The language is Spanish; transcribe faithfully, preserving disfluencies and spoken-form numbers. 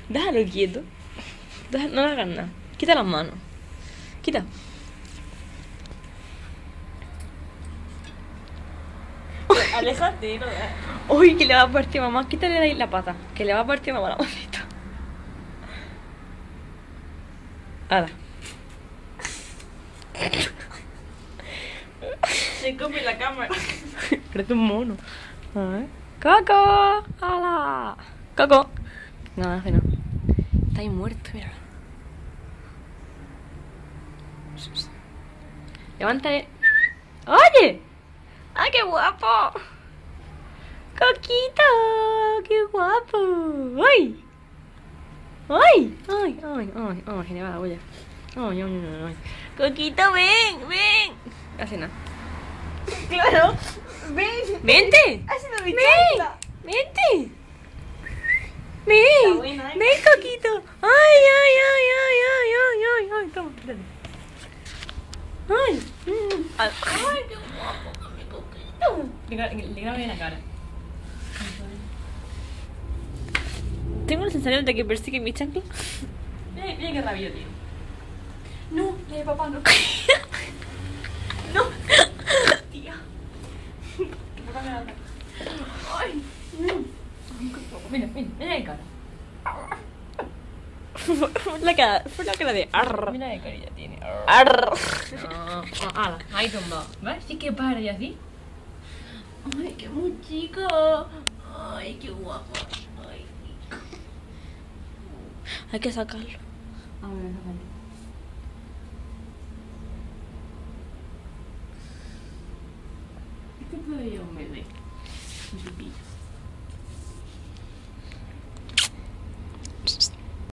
Déjalo quieto. Déjalo, no le hagas nada. Quita las manos. Quita. Aléjate, no. Uy, que le va a partir mamá. Quítale de ahí la pata. Que le va a partir mamá la manita. Ahora. Se come la cámara. Parece un mono. A ver. ¡Coco! ¡Hala! ¡Coco! No, no hace no. Está ahí muerto, mira. Levántale. ¡Oye! ¡Ay, qué guapo! ¡Coquito! ¡Qué guapo! ¡Ay! ¡Ay! ¡Ay! ¡Ay! ¡Ay! ¡Ay! Le va la olla. ¡Ay! ¡Ay! ¡Ay! ¡Ay! ¡Coquito, ven! ¡Ven! Hace nada. Claro. Ven. ¡Vente! Haciendo mi ¡Ven! chancla. ¡Vente! Está ¡Ven! buena, ¿eh? ¡Ven, Coquito! ¡Ay, ay, ay, ay, ay, ay, ay! ay! Toma, dale. ¡Ay! mm, al- Ay, qué guapo, mi coquito. Le gra- le grabo en la cara. Tengo la sensación de que persigue mi chancla. Mira, mira qué rabia, tío. No, la de papá no. ¡No! Tía. Que papá me la ataca. Ay, Mira, mira, mira la cara. La cara, fue la cara de arr. mira qué carilla tiene. Arr. No, ala, ahí tumbado. ¿Ves? Sí que para y así. Ay, qué muy chico. Ay, qué guapo. Ay, Hay que sacarlo. a ver, sácalo. Este todavía un bebé.